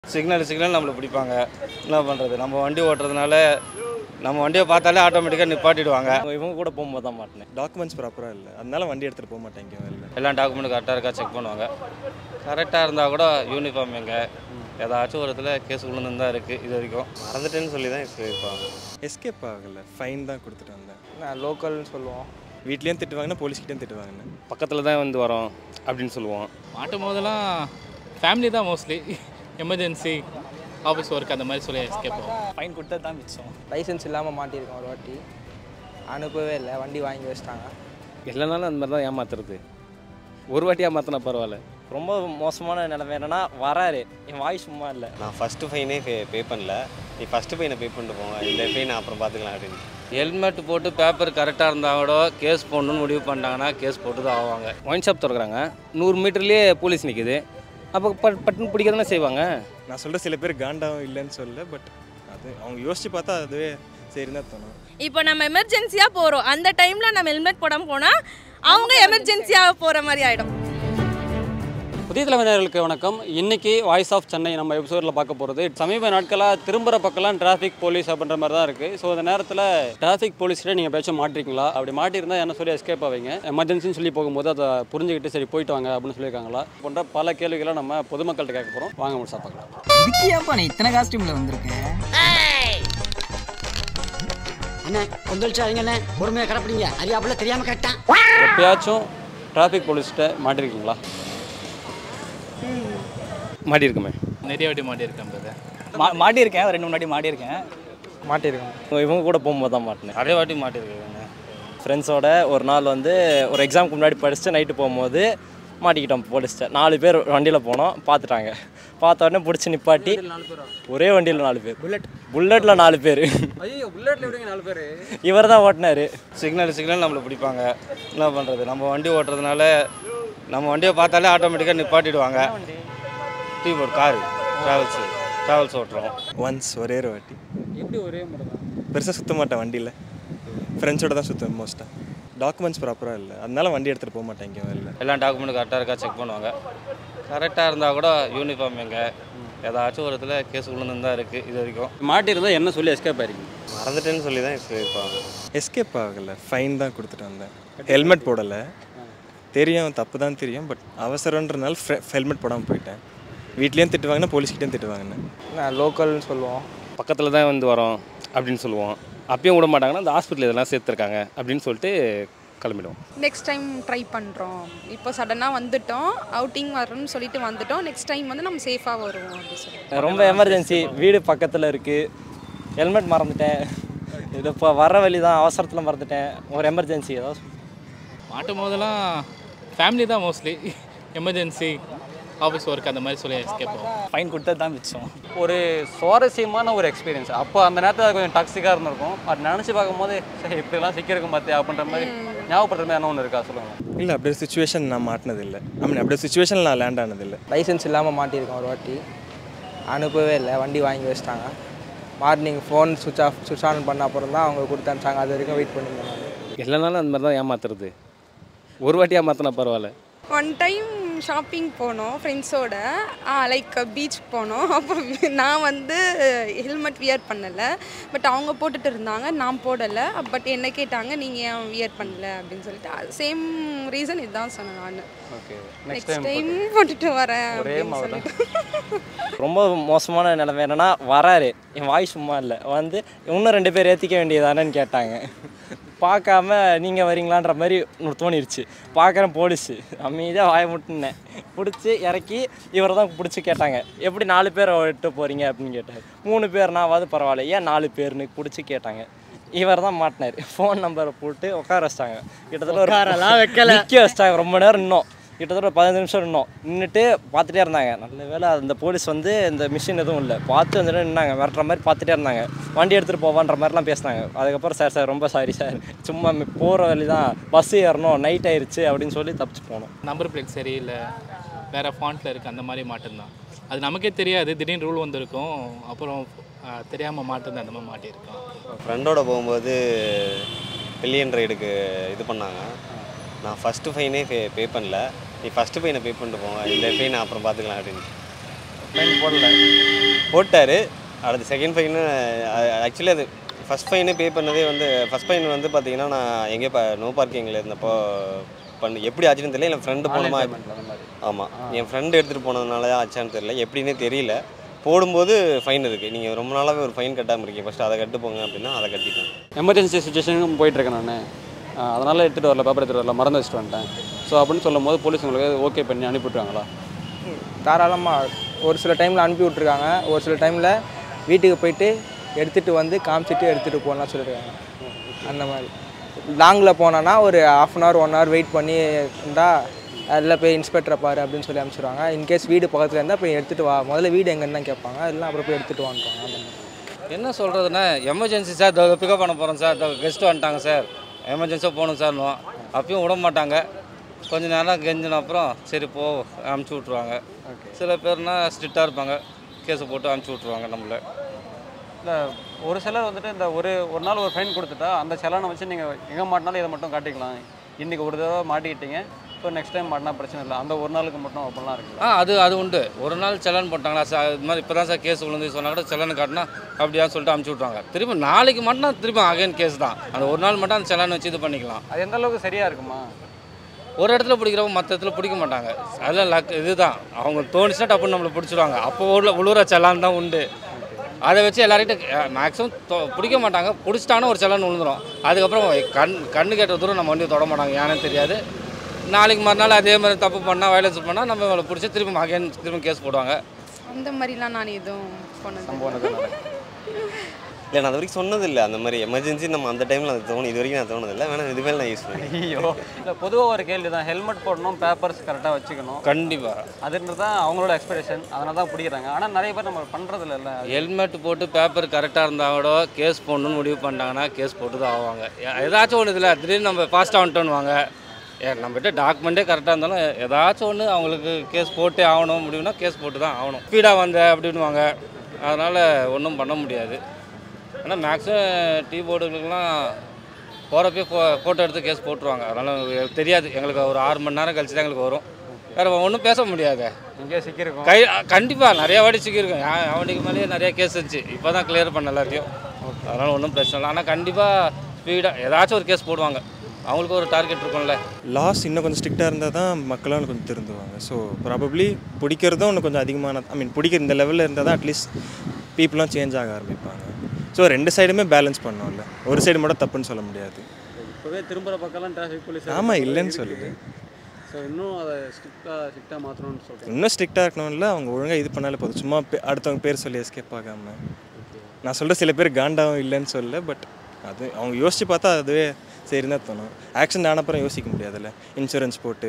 Signal நம்மளை பிடிப்பாங்க. என்ன பண்ணுறது, நம்ம வண்டி ஓட்டுறதுனால நம்ம வண்டியை பார்த்தாலே ஆட்டோமேட்டிக்காக நிப்பாட்டிடுவாங்க. இவங்க கூட போகும்போது தான் மாட்டினேன். டாக்குமெண்ட்ஸ் ப்ராப்பராக இல்லை, அதனால வண்டி எடுத்துகிட்டு போக மாட்டேங்க. எல்லா டாக்குமெண்ட் கரெக்டாக இருக்கா செக் பண்ணுவாங்க. கரெக்டாக இருந்தால் கூட யூனிஃபார்ம் எங்கே ஏதாச்சும் ஒரு இடத்துல கேஸ் விழுந்து தான் இருக்குது. இது வரைக்கும் மறந்துட்டேன்னு சொல்லி தான் இருப்பாங்க. எஸ்கேப் ஆகலை, ஃபைன் தான் கொடுத்துட்டு வந்தேன். நான் லோக்கல்னு சொல்லுவோம். வீட்லேயும் திட்டுவாங்கன்னா போலீஸ்கிட்டையும் திட்டுவாங்கண்ணே. பக்கத்தில் தான் வந்து வரோம் அப்படின்னு சொல்லுவோம். மாட்டும் போதெல்லாம் ஃபேமிலி தான் மோஸ்ட்லி, எமர்ஜென்சி ஆஃபீஸ் ஒர்க் அந்த மாதிரி சொல்லி எஸ்கேப் ஆகும். ஃபைன் கொடுத்தது தான் மிச்சம். லைசன்ஸ் இல்லாமல் மாட்டியிருக்கோம் ஒரு வாட்டி, அனுப்பவே இல்லை, வண்டி வாங்கி வச்சிட்டாங்க. எல்லானாலும் அந்த மாதிரி தான் ஏமாத்துறது. ஒரு வாட்டி ஏமாத்தினா பரவாயில்ல. ரொம்ப மோசமான நிலைமை என்னென்னா வராரு, என் வாய் சும்மா இல்லை. நான் ஃபஸ்ட்டு ஃபைனே பே பண்ணல, நீ ஃபஸ்ட்டு ஃபைனை பே பண்ணிட்டு போங்க, இந்த ஃபைனை அப்புறம் பார்த்துக்கலாம் அப்படின்னு. ஹெல்மெட் போட்டு பேப்பர் கரெக்டாக இருந்தால் கூட கேஸ் போடணுன்னு முடிவு பண்ணிட்டாங்கன்னா கேஸ் போட்டு தான் ஆவாங்க. ஒயின் ஷாப் திறக்கிறாங்க, 100 மீட்டர்லேயே போலீஸ் நிற்குது. அப்போ பட்டுன்னு பிடிக்க தானே செய்வாங்க. நான் சொல்கிற சில பேர் காண்டாவும் இல்லைன்னு சொல்ல, பட் அது அவங்க யோசித்து பார்த்தா அதுவே சரின்னு தான் தோணும். இப்போ நம்ம எமர்ஜென்சியாக போகிறோம், அந்த டைமில் நம்ம ஹெல்மெட் போடாமல் போனால் அவங்க எமர்ஜென்சியாக போகிற மாதிரி ஆகிடும். புதிய தலைவர்களுக்கு வணக்கம். இன்றைக்கி வாய்ஸ் ஆஃப் சென்னை நம்ம எபிசோடில் பார்க்க போகிறது, சமீப நாட்களாக திரும்புகிற பக்கம்லாம் டிராஃபிக் போலீஸ் அப்படின்ற மாதிரி தான் இருக்குது. ஸோ அந்த நேரத்தில் டிராஃபிக் போலீஸ்கிட்ட நீங்கள் பேச்சும் மாட்டிருக்கீங்களா? அப்படி மாட்டியிருந்தால் என்ன சொல்லி எஸ்கேப் ஆவீங்க? எமர்ஜென்சின்னு சொல்லி போகும்போது அதை புரிஞ்சுக்கிட்டு சரி போயிட்டு வாங்க அப்படின்னு சொல்லியிருக்காங்களா போன்ற பல கேள்விகளை நம்ம பொதுமக்கள்கிட்ட கேட்க போகிறோம். வாங்க முடிச்சா பார்க்கலாம். இதுக்கு ஏன்ப்பா நீ இத்தனை காஸ்டியூமில் வந்திருக்கேன்? அண்ணா கொந்தளிச்சாதீங்கண்ணே, பொறுமையாக கிடப்பிடிங்க, அறியாப்புல தெரியாமல் கேட்டேன். எப்பயாச்சும் டிராஃபிக் போலீஸ்கிட்ட மாட்டிருக்கீங்களா? மாட்டியிருக்குமே, நிறைய வாட்டி மாட்டியிருக்கேன். மாட்டியிருக்கேன், 2-3 வாட்டி மாட்டியிருக்கேன். இவங்க கூட போகும்போது தான் மாட்டினேன். நிறைய வாட்டி மாட்டிருக்கேங்க. ஃப்ரெண்ட்ஸோட ஒரு நாள் வந்து ஒரு எக்ஸாமுக்கு முன்னாடி படிச்சுட்டு நைட்டு போகும்போது மாட்டிக்கிட்டோம் போலீஸ்ட்ட. 4 பேர் வண்டியில் போனோம், பார்த்துட்டாங்க. பார்த்த உடனே பிடிச்சி நிப்பாட்டி, ஒரே வண்டியில் 4 பேர், புல்லட்டில் 4 பேர். இவர் தான் ஓட்டினார். சிக்னல் நம்மளை பிடிப்பாங்க. என்ன பண்ணுறது, நம்ம வண்டி ஓட்டுறதுனால நம்ம வண்டியை பார்த்தாலே ஆட்டோமேட்டிக்காக நிப்பாட்டிடுவாங்க. டீபோர்ட் காரு ட்ராவல்ஸ் ஓட்டுறோம். ஒன்ஸ் ஒரே ஒரு வாட்டி. எப்படி ஒரே முறை தான்? பெருசாக சுற்ற மாட்டேன் வண்டியில், ஃப்ரெண்ட்ஸோட தான் சுற்றுவேன் மோஸ்ட்டாக. டாக்குமெண்ட்ஸ் ப்ராப்பராக இல்லை, அதனால வண்டி எடுத்துகிட்டு போக மாட்டேங்க. எல்லா டாக்குமெண்ட் கரெக்டாக இருக்கா செக் பண்ணுவாங்க. கரெக்டாக இருந்தால் கூட யூனிஃபார்ம் எங்கே ஏதாச்சும் ஒரு இடத்துல கேஸ் விழுந்து தான் இருக்குது. இது வரைக்கும் மாட்டியிருந்தால் என்ன சொல்லி எஸ்கேப் ஆயிருக்கீங்க? மறந்துட்டேன்னு சொல்லி தான் இருப்பாங்க. எஸ்கேப் ஆகலை, ஃபைன் தான் கொடுத்துட்டு வந்தேன். ஹெல்மெட் போடலை, தெரியும் தப்பு தான் தெரியும், பட் அவசரன்றனால ஹெல்மெட் போடாமல் போயிட்டேன். வீட்லேயும் திட்டுவாங்கன்னா போலீஸ்கிட்டையும் திட்டுவாங்கண்ணே. நான் லோக்கல்னு சொல்லுவோம். பக்கத்தில் தான் வந்து வரோம் அப்படின்னு சொல்லுவோம். அப்பயும் விட மாட்டாங்கன்னா அந்த ஹாஸ்பிட்டல் இதெல்லாம் சேர்த்துருக்காங்க அப்படின்னு சொல்லிட்டு கிளம்பிடுவோம். நெக்ஸ்ட் டைம் ட்ரை பண்ணுறோம். இப்போ சடனாக வந்துட்டோம், அவுட்டிங் வரணும்னு சொல்லிட்டு வந்துட்டோம். நெக்ஸ்ட் டைம் வந்து நம்ம சேஃபாக வருவோம் அப்படின்னு சொல்லி. ரொம்ப எமர்ஜென்சி, வீடு பக்கத்தில் இருக்குது, ஹெல்மெட் மறந்துட்டேன். இது இப்போ வர வழி தான், அவசரத்தில் மறந்துட்டேன். ஒரு எமர்ஜென்சி ஏதாவது மாட்டும் போதெல்லாம் ஃபேமிலி தான் மோஸ்ட்லி, எமர்ஜென்சி ஆஃபீஸ் ஒர்க் அந்த மாதிரி சொல்லி எஸ்கேப் ஆகும். ஃபைன் கொடுத்தது தான் மிச்சம். ஒரு சுவாரஸ்யமான ஒரு எக்ஸ்பீரியன்ஸ். அப்போ அந்த நேரத்தில் அது கொஞ்சம் டாக்ஸிக்காக இருந்திருக்கும். அது நினச்சி பார்க்கும்போது சரி இப்படிலாம் சிக்கிருக்கும் பார்த்து அப்படின்ற மாதிரி ஞாபகப்படுற மாதிரி என்ன ஒன்று இருக்கா சொல்லுங்கள். இல்லை, அப்படியே சுச்சுவேஷன் நான் மாட்டினதில்லை. அப்படியே சுச்சுவேஷனில் நான் லேண்ட் ஆனதில்லை. லைசன்ஸ் இல்லாமல் மாட்டியிருக்கோம் ஒரு வாட்டி, அனுப்பவே இல்லை, வண்டி வாங்கி வச்சிட்டாங்க. மார்னிங் ஃபோன் சுவிட்ச் ஆன் பண்ண அப்புறம் தான் அவங்க கொடுத்து அனுப்பிச்சாங்க. அது வரைக்கும் வெயிட் பண்ணியிருந்தேன். எல்லானாலும் அந்த மாதிரி தான் ஏமாத்துறது. ஒரு வாட்டி ஏமாத்தினா பரவாயில்ல. ஒன் டைம் ஷாப்பிங் போனோம் ஃப்ரெண்ட்ஸோட, லைக் பீச் போனோம். அப்போ நான் வந்து ஹெல்மெட் வியர் பண்ணலை, பட் அவங்க போட்டுட்டு இருந்தாங்க, நான் போடலை. பட் என்ன கேட்டாங்க, நீங்கள் ஏன் வியர் பண்ணலை அப்படின்னு சொல்லிட்டு. சேம் ரீசன் இதுதான் சொன்னேன் நான். ஓகே, நெக்ஸ்ட் டைம் போட்டுட்டு வரேன் அப்படின்னு சொல்லிட்டு. ரொம்ப மோசமான நிலைமை என்னென்னா வராரு, என் வாய் சும்மா இல்லை, வந்து இன்னும் 2 பேர் ஏற்றிக்க வேண்டியதானேன்னு கேட்டாங்க. பார்க்காம நீங்கள் வரீங்களான்ற மாதிரி தோணிருச்சு. பார்க்குறேன் போலீஸு, அமைதியாக வாய முட்டுனேன். பிடிச்சி இறக்கி இவரை தான் பிடிச்சி கேட்டாங்க, எப்படி 4 பேரை விட்டு போகிறீங்க அப்படின்னு கேட்டார். 3 பேர்னாவது பரவாயில்ல, ஏன் 4 பேர்னு பிடிச்சி கேட்டாங்க. இவர் தான் மாட்டினார். ஃபோன் நம்பரை போட்டு உட்கார வச்சிட்டாங்க. கிட்டத்தட்ட ஒரு நிற்க வச்சிட்டாங்க. ரொம்ப நேரம் இன்னும் கிட்டத்தட்ட ஒரு 15 நிமிஷம் நின்றுட்டு பார்த்துட்டே இருந்தாங்க. நல்ல வேலை அந்த போலீஸ் வந்து இந்த மிஷின் எதுவும் இல்லை, பார்த்து வந்துட்டு நின்னாங்க. மிரட்டுற மாதிரி பார்த்துட்டே இருந்தாங்க. வண்டி எடுத்துகிட்டு போவான்ற மாதிரிலாம் பேசினாங்க. அதுக்கப்புறம் சார் ரொம்ப சாரி சார், சும்மா போகிற வழி தான், பஸ்ஸு ஏறணும், நைட் ஆயிடுச்சு அப்படின்னு சொல்லி தப்பிச்சு போனோம். நம்பர் பிளேட் சரியில்லை, வேறு ஃபாண்ட்டில் இருக்குது, அந்த மாதிரி மாட்டிருந்தான். அது நமக்கே தெரியாது, திடீர்னு ரூல் வந்திருக்கும். அப்புறம் தெரியாமல் மாட்டிருந்தேன், அந்த மாதிரி மாட்டியிருக்கோம். ஃப்ரெண்டோட போகும்போது பில்லியன் ரைடுக்கு இது பண்ணாங்க. நான் ஃபஸ்ட்டு ஃபைனே பே பண்ணல, நீ ஃபஸ்ட்டு ஃபைனை பே பண்ணிட்டு போங்க, இந்த ஃபைனை அப்புறம் பார்த்துக்கலாம் அப்படின்னு. ஃபைன் போடல. போட்டார். அடுத்த செகண்ட் ஃபைனு ஆக்சுவலி அது ஃபஸ்ட் ஃபைனு பே பண்ணதே வந்து ஃபஸ்ட் ஃபைன் வந்து பார்த்தீங்கன்னா நான் எங்கேயோ நோ பார்க்கிங்கில் இருந்தப்போ எப்படி ஆச்சுன்னு தெரியல. என் ஃப்ரெண்டு போனமா ஆமாம் என் ஃப்ரெண்டு எடுத்துகிட்டு போனதுனால ஆச்சான்னு தெரியல, எப்படின்னே தெரியல. போடும்போது ஃபைன் இருக்குது. நீங்கள் ரொம்ப நாளாகவே ஒரு ஃபைன் கட்டாமல் இருக்கீங்க, ஃபஸ்ட்டு அதை கட்டு போங்க அப்படின்னா அதை கட்டிட்டேன். எமர்ஜென்சி சுச்சுவேஷனுக்கும் போயிட்டுருக்கேன் நான், அதனால் எடுத்துகிட்டு வரல, பேப்பர் எடுத்துகிட்டு வரல, மறந்து வச்சுட்டு வந்துட்டேன். ஸோ அப்படின்னு சொல்லும் போது போலீஸ் உங்களுக்கு ஓகே பண்ணி அனுப்பிவிட்ருவாங்களா? தாராளமாக ஒரு சில டைமில் அனுப்பி விட்ருக்காங்க, ஒரு சில டைமில் வீட்டுக்கு போயிட்டு எடுத்துகிட்டு வந்து காமிச்சிட்டு எடுத்துகிட்டு போகலாம் சொல்லியிருக்காங்க. அந்த மாதிரி லாங்கில் போனோன்னா ஒரு ½ அன் ஹவர் 1 ஹவர் வெயிட் பண்ணி இருந்தால் அதில் போய் இன்ஸ்பெக்டரை பாரு அப்படின்னு சொல்லி அனுப்பிச்சிடுவாங்க. இன்கேஸ் வீடு பக்கத்தில் இருந்தால் போய் எடுத்துகிட்டு வா, முதல்ல வீடு எங்கன்னு தான் கேட்பாங்க, இல்லைனா அப்புறம் போய் எடுத்துகிட்டு வாங்குவாங்க. அந்த மாதிரி என்ன சொல்கிறதுன்னா எமர்ஜென்சி சார், பிக்கப் பண்ண போகிறோம் சார், கெஸ்ட்டு வந்துட்டாங்க சார், எமர்ஜென்சியாக போகணும் சார்னுவோம். அப்பயும் விட மாட்டாங்க. கொஞ்சம் நேரம் கெஞ்சின அப்புறம் சரி போ அனுப்பிச்சி விட்ருவாங்க. சில பேர்னா ஸ்ட்ரிக்டாக இருப்பாங்க, கேஸை போட்டு அனுப்பிச்சி விட்ருவாங்க நம்மளை. இல்லை ஒரு சிலர் வந்துட்டு இந்த ஒரு நாள் ஒரு ஃபைன் கொடுத்துட்டா அந்த செலானை வச்சு நீங்கள் எங்கே மாட்டினாலும் இதை மட்டும் காட்டிக்கலாம். இன்றைக்கி ஒரு தடவை மாட்டிக்கிட்டீங்க, ஸோ நெக்ஸ்ட் டைம் மாட்டினா பிரச்சனை இல்லை, அந்த ஒரு நாளுக்கு மட்டும் அப்படிலாம் இருக்குல்ல? அது உண்டு. ஒரு நாள் செலான் போட்டாங்களா சார், இது மாதிரி இப்போ தான் சார் கேஸ் விழுந்து சொன்னால் கூட செலான் காட்டினா அப்படியான்னு சொல்லிட்டு அனுப்பிச்சி விட்ருவாங்க. திரும்ப நாளைக்கு மட்டும் திரும்ப அகைன் கேஸ் தான். அந்த ஒரு நாள் மட்டும் அந்த செலான் வச்சு இது பண்ணிக்கலாம். அது எந்த அளவுக்கு சரியாக இருக்குமா? ஒரு இடத்துல பிடிக்கிறவங்க மற்ற இடத்துல பிடிக்க மாட்டாங்க. அதெல்லாம் லக் இதுதான். அவங்க தோணிச்சுன்னா டப்புன்னு நம்மளை பிடிச்சிடுவாங்க. அப்போ உழுவுற செலான் தான் உண்டு. அதை வச்சு எல்லார்கிட்ட மேக்ஸிமம் பிடிக்க மாட்டாங்க. பிடிச்சிட்டாங்கன்னா ஒரு செலான் விழுந்துடும். அதுக்கப்புறம் கண்ணு கேட்ட தூரம் நம்ம வண்டியை தொட மாட்டாங்க, ஏன்னு தெரியாது. நாளைக்கு மறுநாள் அதே மாதிரி தப்பு பண்ணால் வயலன்ஸ் பண்ணால் நம்ம பிடிச்சி திரும்ப கேஸ் போடுவாங்க. அந்த மாதிரிலாம் நான் எதுவும் இல்லை, நான் அது வரைக்கும் சொன்னதில்லை. அந்த மாதிரி எமர்ஜென்சி நம்ம அந்த டைமில் அது இது வரைக்கும் நான் தோணுதில்லை. வேணால் இதுமாதிரி நான் யூஸ் பண்ணேன். ஐயோ இல்லை, பொதுவாக ஒரு கேள்வி தான், ஹெல்மெட் போடணும், பேப்பர்ஸ் கரெக்டாக வச்சுக்கணும். கண்டிப்பாக அதுன்றது தான் அவங்களோட எக்ஸ்பெக்டேஷன், அதனால தான் பிடிக்கிறாங்க. ஆனால் நிறைய பேர் நம்ம பண்ணுறதில்ல. இல்லை ஹெல்மெட் போட்டு பேப்பர் கரெக்டாக இருந்தால் கூட கேஸ் போடணுன்னு முடிவு பண்ணிட்டாங்கன்னா கேஸ் போட்டு தான் ஆவாங்க. ஏதாச்சும் ஒன்று இதில் திடீர்னு நம்ம ஃபாஸ்ட்டாக வந்துட்டோன்னுவாங்க. நம்மகிட்ட டாக்குமெண்ட்டே கரெக்டாக இருந்தாலும் ஏதாச்சும் ஒன்று அவங்களுக்கு கேஸ் போட்டே ஆகணும் முடியும்னா கேஸ் போட்டு தான் ஆகணும். ஸ்பீடாக வந்த அப்படின்வாங்க. அதனால் ஒன்றும் பண்ண முடியாது. ஆனால் மேக்ஸிமம் டீ போர்டுகளுக்கெல்லாம் போகிறப்பே ஃபோட்டோ எடுத்து கேஸ் போட்டுருவாங்க. அதனால் தெரியாது, எங்களுக்கு ஒரு 6 மணி நேரம் கழிச்சு தான் எங்களுக்கு வரும். வேறு ஒன்றும் பேச முடியாது. இங்கே சிக்கியிருக்கோம் கண்டிப்பாக நிறைய வாட்டி சிக்கியிருக்கோம். அவனுக்கு மேலேயே நிறைய கேஸ் இருந்துச்சு. இப்போ தான் கிளியர் பண்ண எல்லாத்தையும். அதனால் ஒன்றும் பிரச்சனை இல்லை. ஆனால் கண்டிப்பாக ஸ்பீடாக ஏதாச்சும் ஒரு கேஸ் போடுவாங்க. அவங்களுக்கு ஒரு டார்கெட் இருக்கும்ல. லாஸ் இன்னும் கொஞ்சம் ஸ்ட்ரிக்டாக இருந்தால் தான் மக்களும் கொஞ்சம் திருந்துவாங்க. ஸோ ப்ராபப்ளி பிடிக்கிறதும் இன்னும் கொஞ்சம் அதிகமான பிடிக்கிற இந்த லெவலில் இருந்தால் தான் அட்லீஸ்ட் பீப்புளும் சேஞ்ச் ஆக ஆரம்பிப்பாங்க. ஸோ 2 சைடுமே பேலன்ஸ் பண்ணோம்ல, ஒரு சைடு மட்டும் தப்புன்னு சொல்ல முடியாது. இப்போவே திரும்புகிற பக்கம்லாம் டிராஃபிக் போலீஸ் ஆமாம் இல்லைன்னு சொல்லுது. ஸோ இன்னும் அதை ஸ்ட்ரிக்டாக மாற்றணும்னு சொல்கிறேன். இன்னும் ஸ்ட்ரிக்டாக இருக்கணும்ல, அவங்க ஒழுங்காக இது பண்ணாலே போதும். சும்மா அடுத்தவங்க பேர் சொல்லி எஸ்கேப் ஆகாமல். நான் சொல்கிற சில பேர் காண்டாவும் இல்லைன்னு சொல்லல, பட் அது அவங்க யோசித்து பார்த்தா அதுவே சரின்னு தான் தோணும். ஆக்சிடென்ட் ஆனப்புறம் யோசிக்க முடியாதுல்ல, இன்சூரன்ஸ் போட்டு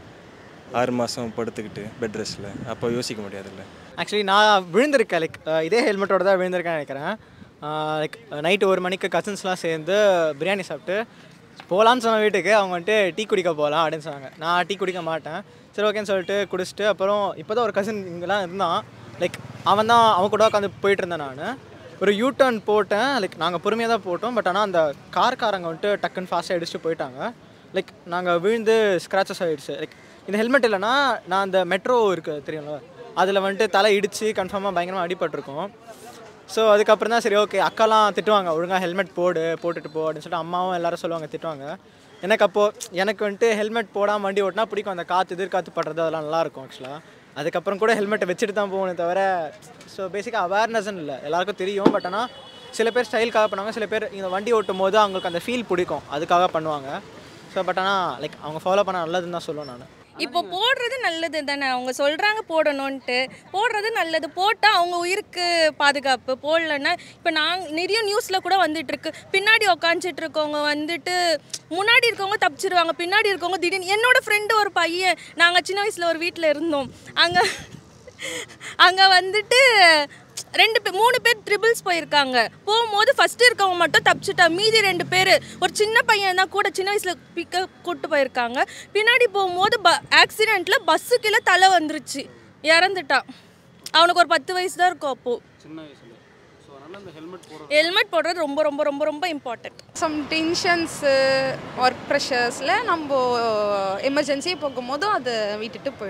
6 மாதம் படுத்துக்கிட்டு பெட் ரெஸ்ட்டில், அப்போ யோசிக்க முடியாதுல்ல. ஆக்சுவலி நான் விழுந்திருக்கேன், லைக் இதே ஹெல்மெட்டோட தான் விழுந்திருக்கேன்னு நினைக்கிறேன். லைக் நைட்டு 1 மணிக்கு கசின்ஸ்லாம் சேர்ந்து பிரியாணி சாப்பிட்டு போகலான்னு சொன்ன வீட்டுக்கு, அவங்க வந்துட்டு டீ குடிக்க போகலாம் அப்படின்னு சொன்னாங்க. நான் டீ குடிக்க மாட்டேன், சரி ஓகேன்னு சொல்லிட்டு குடிச்சிட்டு அப்புறம் இப்போ தான் ஒரு கசின் இங்கெல்லாம் இருந்தான். லைக் அவன் கூட உட்காந்து போயிட்டு இருந்தேன். நான் ஒரு யூ-டர்ன் போட்டேன். லைக் நாங்கள் பொறுமையாக தான் போட்டோம், பட் ஆனால் அந்த காரங்க வந்துட்டு டக்குன்னு ஃபாஸ்ட்டாக அடிச்சுட்டு போயிட்டாங்க. லைக் நாங்கள் விழுந்து ஸ்க்ராச்சஸ் ஆகிடுச்சு. லைக் இந்த ஹெல்மெட் இல்லைனா நான் அந்த மெட்ரோ இருக்குது தெரியும்ல, அதில் வந்துட்டு தலை இடித்து கன்ஃபார்மாக பயங்கரமாக அடிபட்டிருக்கோம். ஸோ அதுக்கப்புறம் தான் சரி ஓகே, அக்காலாம் திட்டுவாங்க ஒழுங்காக ஹெல்மெட் போட்டுட்டு போ அப்படின்னு சொல்லிட்டு அம்மாவும் எல்லோரும் சொல்லுவாங்க, திட்டுவாங்க. எனக்கு வந்துட்டு ஹெல்மெட் போடாமல் வண்டி ஓட்டினா பிடிக்கும். அந்த எதிர்காற்று படுறது அதெல்லாம் நல்லாயிருக்கும் ஆக்சுவலாக. அதுக்கப்புறம் கூட ஹெல்மெட்டை வச்சுட்டு தான் போகணும் தவிர, ஸோ பேசிக்காக அவேர்னஸ்ன்னு இல்லை, எல்லாருக்கும் தெரியும். பட் ஆனால் சில பேர் ஸ்டைலுக்காக பண்ணுவாங்க, சில பேர் இந்த வண்டி ஓட்டும் போது அவங்களுக்கு அந்த ஃபீல் பிடிக்கும், அதுக்காக பண்ணுவாங்க. ஸோ பட் ஆனால் லைக் அவங்க ஃபாலோ பண்ண நல்லதுன்னு தான் சொல்லுவேன் நான். இப்போ போடுறது நல்லது தானே, அவங்க சொல்கிறாங்க போடணுன்ட்டு, போடுறது நல்லது. போட்டால் அவங்க உயிருக்கு பாதுகாப்பு. போடலன்னா இப்போ நிறைய நியூஸில் கூட வந்துட்டுருக்கு, பின்னாடி உக்காந்துட்டு இருக்கவங்க வந்துட்டு முன்னாடி இருக்கவங்க தப்பிச்சிருவாங்க, பின்னாடி இருக்கவங்க திடீர்னு. என்னோடய ஃப்ரெண்டு ஒரு பையன், நாங்கள் சின்ன வயசில் ஒரு வீட்டில் இருந்தோம், அங்கே வந்துட்டு 3 பேர் ட்ரிபிள்ஸ் போயிருக்காங்க. போகும்போது ஃபஸ்ட்டு இருக்கவங்க மட்டும் தப்பிச்சுட்டா, மீதி 2 பேர் ஒரு சின்ன பையன் தான் கூட சின்ன வயசில் கூப்பிட்டு போயிருக்காங்க. பின்னாடி போகும்போது ஆக்சிடெண்ட்டில் பஸ்ஸு கீழே தலை வந்துருச்சு, இறந்துட்டான். அவனுக்கு ஒரு 10 வயசு தான் இருக்கும் அப்போது. சின்ன வயசில். ஸோ அதனால் இந்த ஹெல்மெட் போடுறது ரொம்ப ரொம்ப ரொம்ப ரொம்ப இம்பார்ட்டன்ட். சம் டென்ஷன்ஸு, ஒர்க் ப்ரெஷர்ஸில் நம்ம எமர்ஜென்சி போகும்போது அதை விட்டுட்டு போயிடுவோம்.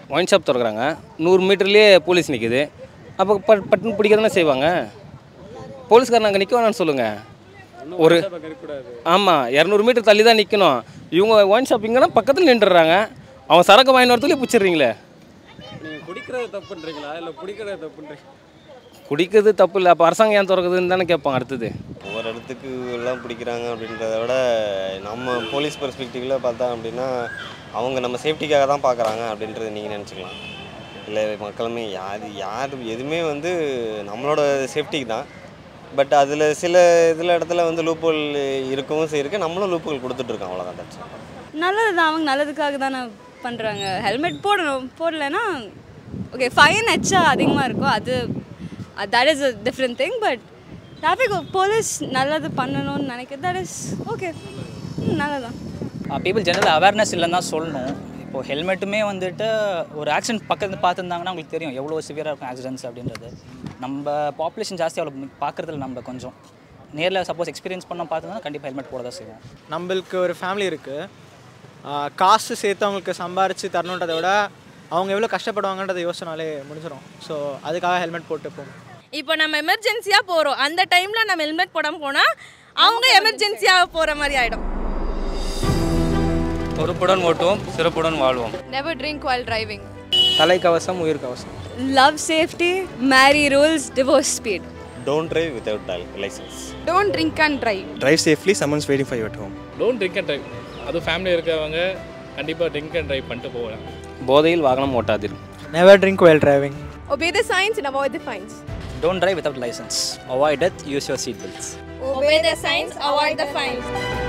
ஒயின் ஷாப் திறக்கிறாங்க, 100 மீட்டர்லேயே போலீஸ் நிற்குது. அப்போ பட்டுன்னு பிடிக்க தானே செய்வாங்க. போலீஸ்காரன் அங்கே நிற்க வேணான்னு சொல்லுங்கள். ஒரு ஆமாம் 200 மீட்டர் தள்ளி தான் நிற்கணும். இவங்க ஒயின் ஷாப் இங்கன்னா பக்கத்தில் நின்றுடுறாங்க. அவன் சரக்கு வாங்கி வரத்துலேயே பிடிச்சிடுறீங்களே. நீங்கள் குடிக்கிறது தப்புன்றீங்களா இல்லை பிடிக்கிறது தப்புன்றீங்க? குடிக்கிறது தப்பு இல்லை, அப்போ அரசாங்கம் ஏன் திறக்குதுன்னு தானே கேட்பாங்க. அடுத்தது ஒவ்வொரு இடத்துக்கு எல்லாம் பிடிக்கிறாங்க அப்படின்றத விட நம்ம போலீஸ் பெர்ஸ்பெக்டிவில் பார்த்தா அப்படின்னா அவங்க நம்ம சேஃப்டிக்காக தான் பார்க்குறாங்க அப்படின்றத நீங்கள் நினச்சிக்கலாம். இல்லை மக்களுமே யார் எதுவுமே வந்து நம்மளோட சேஃப்டிக்கு தான். பட் அதில் சில இடத்துல வந்து லூப்போல் இருக்கவும் செய்யிருக்கு, நம்மளும் லூப்புகள் கொடுத்துட்ருக்கோம். அவ்வளோதான். தட்ஸ் நல்லது தான், அவங்க நல்லதுக்காக தானே பண்ணுறாங்க. ஹெல்மெட் போடணும், போடலைன்னா ஓகே ஃபைன் எச்சா அதிகமாக இருக்கும். அது that is a different thing. But traffic police நல்லது பண்ணணும்னு நினைக்கிறது தட் இஸ் ஓகே, நல்லதான். பீப்புள் ஜெனரல் அவேர்னஸ் இல்லைன்னு தான் சொல்லணும். இப்போது ஹெல்மெட்டுமே வந்துட்டு ஒரு ஆக்சிடென்ட் பக்கத்தில் பார்த்துருந்தாங்கன்னா உங்களுக்கு தெரியும் எவ்வளோ சிவியராக இருக்கும் ஆக்சிடென்ட்ஸ் அப்படின்றது. நம்ம பாப்புலேஷன் ஜாஸ்தி அவ்வளோ பார்க்குறதுல நம்ம கொஞ்சம் நேரில் சப்போஸ் எக்ஸ்பீரியன்ஸ் பண்ண பார்த்துருந்தா கண்டிப்பாக ஹெல்மெட் போட தான் செய்வோம். நம்மளுக்கு ஒரு ஃபேமிலி இருக்குது, காசு சேர்த்து அவங்களுக்கு சம்பாரித்து தரணுன்றதை விட அவங்க எவ்வளோ கஷ்டப்படுவாங்கன்றதை யோசனாலே முடிஞ்சிடும். ஸோ அதுக்காக ஹெல்மெட் போட்டு போகணும். இப்போ நம்ம எமர்ஜென்சியாக போகிறோம், அந்த டைமில் நம்ம ஹெல்மெட் போடாமல் போனால் அவங்க எமர்ஜென்சியாக போகிற மாதிரி ஆகிடும். பொறுப்புடன் ஓட்டுவோம், சிறப்புடன் வாழ்வோம். Never drink while driving. தலைக்கவசம் உயிர் கவசம். Love safety, marry rules, divorce speed. Don't drive without license. Don't drink and drive. Drive safely, someone's waiting for you at home. Don't drink and drive. அதுவும் ஃபேமிலி இருக்கிறவங்க கண்டிப்பாக drink and drive பண்ணிட்டு போகலாம். போதையில் வாகனம் ஓட்டாதீர். Never drink while driving. Obey the signs and avoid the fines. Don't drive without license. Avoid death, use your seat belts. Obey the signs, avoid the fines.